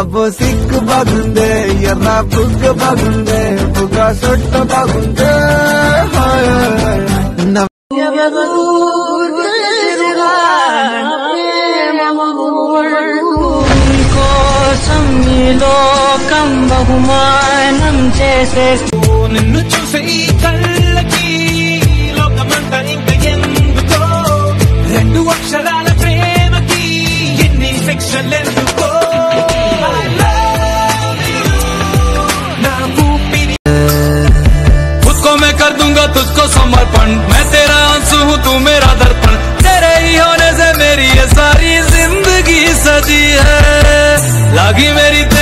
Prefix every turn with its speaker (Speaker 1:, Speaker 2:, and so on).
Speaker 1: బాబు సిక్కు బాగుందే ఎర్ర బుగ్గ బాగుందే బుగ్గ సొట్ట బాగుందే
Speaker 2: కోసం ఈ లోకం బహుమానం చేసే
Speaker 3: నిన్ను చూసే ఈ కళ్ళకి లోకమంతా ఇంకా ఎందుకో రెండు అక్షరాల ప్రేమకి ఎన్ని సెక్షన్లు ఎందుకో खुद को मैं कर दूंगा तुझको समर्पण मैं तेरा आंसू हूँ तू मेरा दर्पण तेरे ही होने से मेरी ये सारी जिंदगी सजी है लागी मेरी